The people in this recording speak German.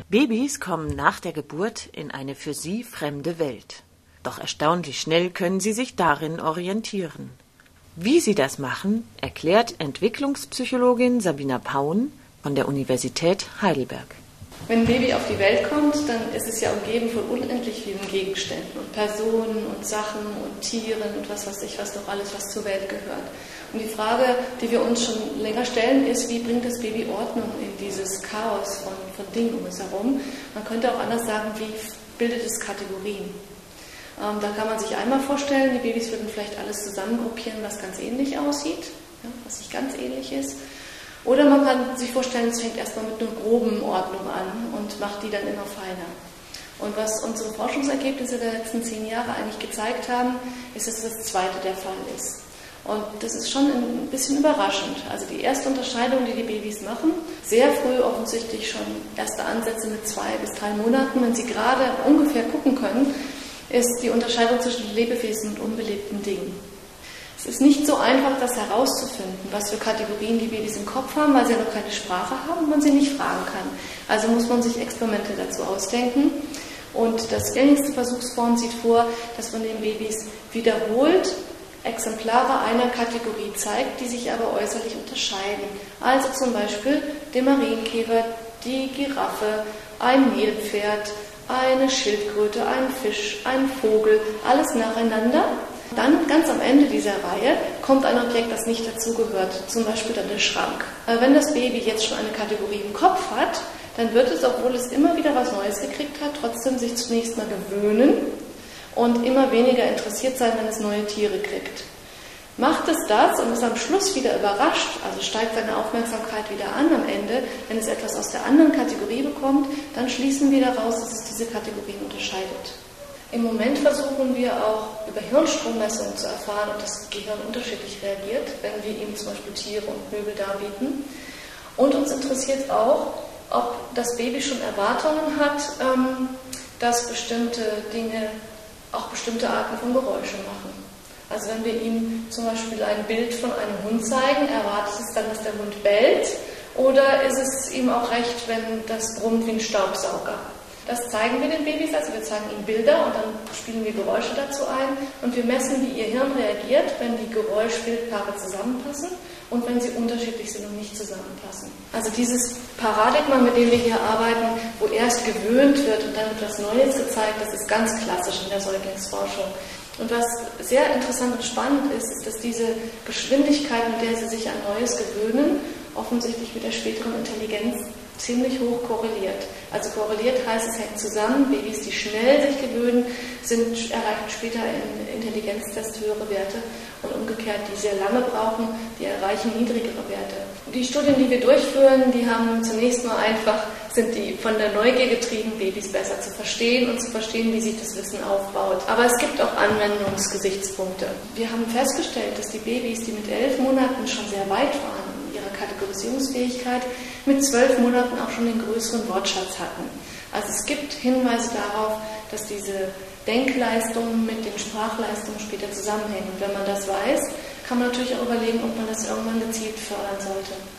Babys kommen nach der Geburt in eine für sie fremde Welt. Doch erstaunlich schnell können sie sich darin orientieren. Wie sie das machen, erklärt Entwicklungspsychologin Sabina Paun von der Universität Heidelberg. Wenn ein Baby auf die Welt kommt, dann ist es ja umgeben von unendlich vielen Gegenständen und Personen und Sachen und Tieren und was weiß ich, was doch alles, was zur Welt gehört. Und die Frage, die wir uns schon länger stellen, ist, wie bringt das Baby Ordnung in dieses Chaos von Dingen um es herum? Man könnte auch anders sagen, wie bildet es Kategorien? Da kann man sich einmal vorstellen, die Babys würden vielleicht alles zusammengruppieren, was ganz ähnlich aussieht, ja, was nicht ganz ähnlich ist. Oder man kann sich vorstellen, es fängt erstmal mit einer groben Ordnung an und macht die dann immer feiner. Und was unsere Forschungsergebnisse der letzten 10 Jahre eigentlich gezeigt haben, ist, dass das Zweite der Fall ist. Und das ist schon ein bisschen überraschend. Also die erste Unterscheidung, die Babys machen, sehr früh offensichtlich schon erste Ansätze mit 2 bis 3 Monaten, wenn sie gerade ungefähr gucken können, ist die Unterscheidung zwischen Lebewesen und unbelebten Dingen. Es ist nicht so einfach, das herauszufinden, was für Kategorien die Babys im Kopf haben, weil sie ja noch keine Sprache haben und man sie nicht fragen kann. Also muss man sich Experimente dazu ausdenken. Und das gängigste Versuchsform sieht vor, dass man den Babys wiederholt Exemplare einer Kategorie zeigt, die sich aber äußerlich unterscheiden. Also zum Beispiel den Marienkäfer, die Giraffe, ein Nilpferd, eine Schildkröte, ein Fisch, ein Vogel, alles nacheinander. Dann ganz am Ende dieser Reihe kommt ein Objekt, das nicht dazugehört, zum Beispiel dann der Schrank. Wenn das Baby jetzt schon eine Kategorie im Kopf hat, dann wird es, obwohl es immer wieder was Neues gekriegt hat, trotzdem sich zunächst mal gewöhnen und immer weniger interessiert sein, wenn es neue Tiere kriegt. Macht es das und ist am Schluss wieder überrascht, also steigt seine Aufmerksamkeit wieder an am Ende, wenn es etwas aus der anderen Kategorie bekommt, dann schließen wir daraus, dass es diese Kategorien unterscheidet. Im Moment versuchen wir auch über Hirnstrommessungen zu erfahren, ob das Gehirn unterschiedlich reagiert, wenn wir ihm zum Beispiel Tiere und Möbel darbieten. Und uns interessiert auch, ob das Baby schon Erwartungen hat, dass bestimmte Dinge auch bestimmte Arten von Geräuschen machen. Also wenn wir ihm zum Beispiel ein Bild von einem Hund zeigen, erwartet es dann, dass der Hund bellt, oder ist es ihm auch recht, wenn das brummt wie ein Staubsauger? Das zeigen wir den Babys, also wir zeigen ihnen Bilder und dann spielen wir Geräusche dazu ein und wir messen, wie ihr Hirn reagiert, wenn die Geräusch-Bildpaare zusammenpassen und wenn sie unterschiedlich sind und nicht zusammenpassen. Also dieses Paradigma, mit dem wir hier arbeiten, wo erst gewöhnt wird und dann wird was Neues gezeigt, das ist ganz klassisch in der Säuglingsforschung. Und was sehr interessant und spannend ist, ist, dass diese Geschwindigkeit, mit der sie sich an Neues gewöhnen, offensichtlich mit der späteren Intelligenz ziemlich hoch korreliert. Also korreliert heißt, es hängt zusammen. Babys, die schnell sich gewöhnen, erreichen später im Intelligenztest höhere Werte und umgekehrt, die sehr lange brauchen, die erreichen niedrigere Werte. Die Studien, die wir durchführen, die haben zunächst mal sind die von der Neugier getrieben, Babys besser zu verstehen und zu verstehen, wie sich das Wissen aufbaut. Aber es gibt auch Anwendungsgesichtspunkte. Wir haben festgestellt, dass die Babys, die mit 11 Monaten schon sehr weit waren in ihrer Kategorisierungsfähigkeit, mit 12 Monaten auch schon den größeren Wortschatz hatten. Also es gibt Hinweise darauf, dass diese Denkleistungen mit den Sprachleistungen später zusammenhängen. Und wenn man das weiß, kann man natürlich auch überlegen, ob man das irgendwann gezielt fördern sollte.